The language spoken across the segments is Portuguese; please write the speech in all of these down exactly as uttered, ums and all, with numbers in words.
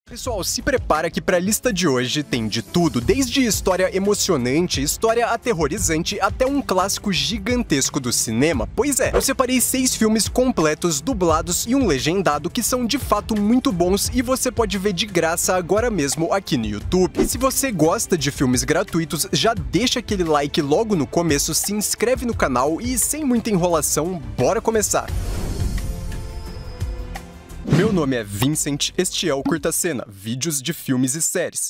Pessoal, se prepara que pra lista de hoje tem de tudo, desde história emocionante, história aterrorizante, até um clássico gigantesco do cinema. Pois é, eu separei seis filmes completos, dublados e um legendado que são de fato muito bons e você pode ver de graça agora mesmo aqui no YouTube. E se você gosta de filmes gratuitos, já deixa aquele like logo no começo, se inscreve no canal e sem muita enrolação, bora começar! Meu nome é Vincent, este é o Curta Cena, vídeos de filmes e séries.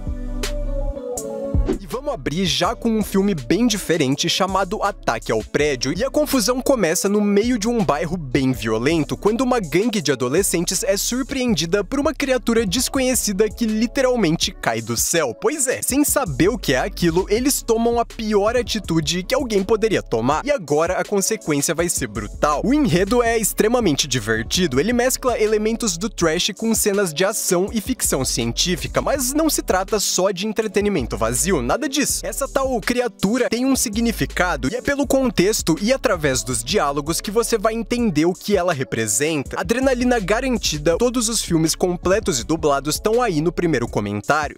E vamos abrir já com um filme bem diferente chamado Ataque ao Prédio, e a confusão começa no meio de um bairro bem violento, quando uma gangue de adolescentes é surpreendida por uma criatura desconhecida que literalmente cai do céu. Pois é, sem saber o que é aquilo, eles tomam a pior atitude que alguém poderia tomar, e agora a consequência vai ser brutal. O enredo é extremamente divertido, ele mescla elementos do trash com cenas de ação e ficção científica, mas não se trata só de entretenimento vazio, nada disso. Essa tal criatura tem um significado e é pelo contexto e através dos diálogos que você vai entender o que ela representa. Adrenalina garantida, todos os filmes completos e dublados estão aí no primeiro comentário.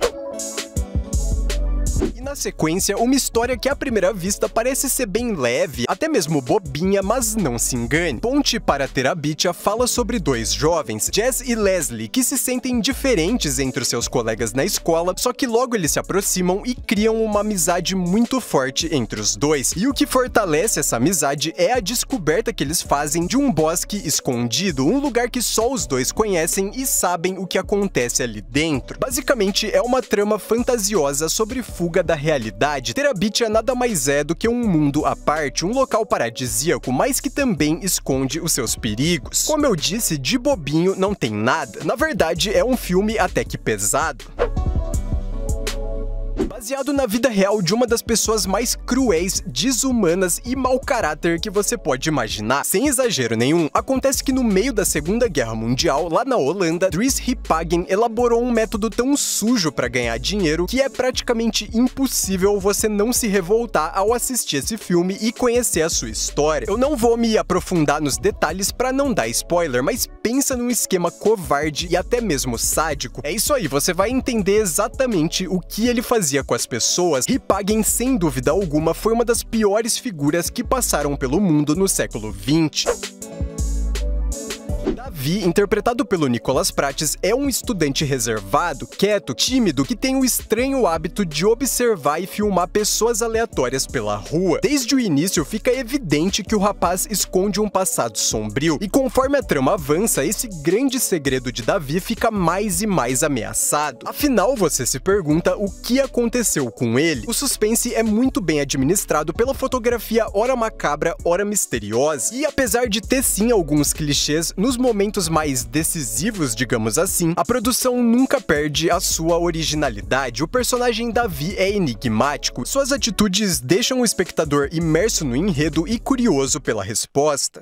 E na sequência, uma história que à primeira vista parece ser bem leve, até mesmo bobinha, mas não se engane. Ponte para Terabitia fala sobre dois jovens, Jess e Leslie, que se sentem diferentes entre os seus colegas na escola, só que logo eles se aproximam e criam uma amizade muito forte entre os dois. E o que fortalece essa amizade é a descoberta que eles fazem de um bosque escondido, um lugar que só os dois conhecem e sabem o que acontece ali dentro. Basicamente, é uma trama fantasiosa sobre fuga da realidade. Terabitia nada mais é do que um mundo à parte, um local paradisíaco, mas que também esconde os seus perigos. Como eu disse, de bobinho não tem nada. Na verdade, é um filme até que pesado. Baseado na vida real de uma das pessoas mais cruéis, desumanas e mau caráter que você pode imaginar. Sem exagero nenhum, acontece que no meio da Segunda Guerra Mundial, lá na Holanda, Dries Hippagen elaborou um método tão sujo para ganhar dinheiro que é praticamente impossível você não se revoltar ao assistir esse filme e conhecer a sua história. Eu não vou me aprofundar nos detalhes para não dar spoiler, mas pensa num esquema covarde e até mesmo sádico. É isso aí, você vai entender exatamente o que ele fazia com as pessoas. Hippagen, sem dúvida alguma, foi uma das piores figuras que passaram pelo mundo no século vinte. Davi, interpretado pelo Nicholas Prates, é um estudante reservado, quieto, tímido, que tem o estranho hábito de observar e filmar pessoas aleatórias pela rua. Desde o início fica evidente que o rapaz esconde um passado sombrio, e conforme a trama avança, esse grande segredo de Davi fica mais e mais ameaçado. Afinal, você se pergunta o que aconteceu com ele. O suspense é muito bem administrado pela fotografia ora macabra, ora misteriosa, e apesar de ter sim alguns clichês, nos momentos mais decisivos, digamos assim, a produção nunca perde a sua originalidade. O personagem Davi é enigmático, suas atitudes deixam o espectador imerso no enredo e curioso pela resposta.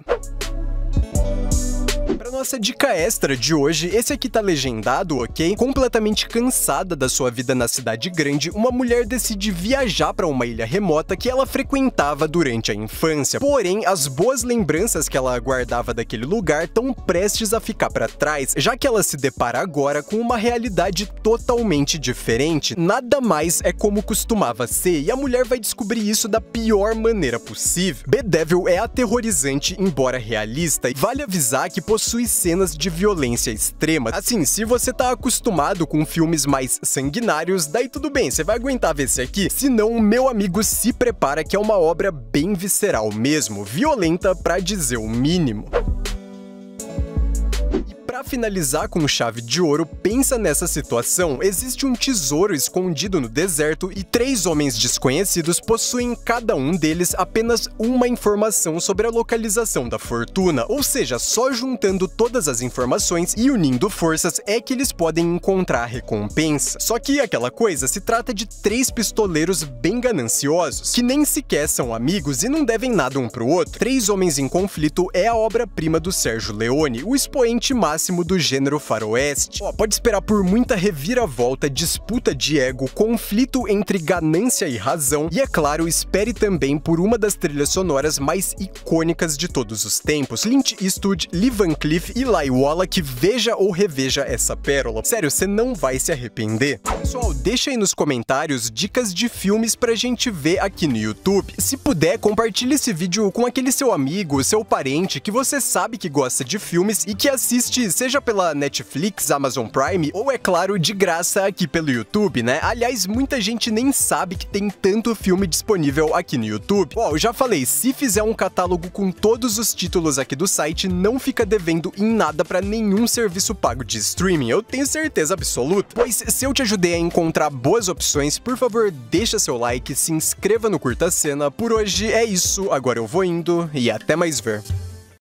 Para nossa dica extra de hoje, esse aqui tá legendado, ok? Completamente cansada da sua vida na cidade grande, uma mulher decide viajar para uma ilha remota que ela frequentava durante a infância. Porém, as boas lembranças que ela guardava daquele lugar estão prestes a ficar para trás, já que ela se depara agora com uma realidade totalmente diferente. Nada mais é como costumava ser, e a mulher vai descobrir isso da pior maneira possível. The Devil é aterrorizante, embora realista, e vale avisar que possui cenas de violência extrema. Assim, se você tá acostumado com filmes mais sanguinários, daí tudo bem, você vai aguentar ver esse aqui. Se não, meu amigo, se prepara que é uma obra bem visceral mesmo, violenta pra dizer o mínimo. Para finalizar com chave de ouro, pensa nessa situação. Existe um tesouro escondido no deserto e três homens desconhecidos possuem cada um deles apenas uma informação sobre a localização da fortuna, ou seja, só juntando todas as informações e unindo forças é que eles podem encontrar a recompensa. Só que aquela coisa, se trata de três pistoleiros bem gananciosos, que nem sequer são amigos e não devem nada um pro outro. Três Homens em Conflito é a obra-prima do Sergio Leone, o expoente máximo próximo do gênero faroeste. Ó, pode esperar por muita reviravolta, disputa de ego, conflito entre ganância e razão, e é claro, espere também por uma das trilhas sonoras mais icônicas de todos os tempos, Clint Eastwood, Lee Van Cleef e Eli Wallach. Veja ou reveja essa pérola. Sério, você não vai se arrepender. Pessoal, deixa aí nos comentários dicas de filmes pra gente ver aqui no YouTube. Se puder, compartilhe esse vídeo com aquele seu amigo, seu parente, que você sabe que gosta de filmes e que assiste seja pela Netflix, Amazon Prime, ou é claro, de graça aqui pelo YouTube, né? Aliás, muita gente nem sabe que tem tanto filme disponível aqui no YouTube. Ó, eu já falei, se fizer um catálogo com todos os títulos aqui do site, não fica devendo em nada pra nenhum serviço pago de streaming, eu tenho certeza absoluta. Pois se eu te ajudei a encontrar boas opções, por favor, deixa seu like, se inscreva no Curta Cena. Por hoje é isso, agora eu vou indo e até mais ver.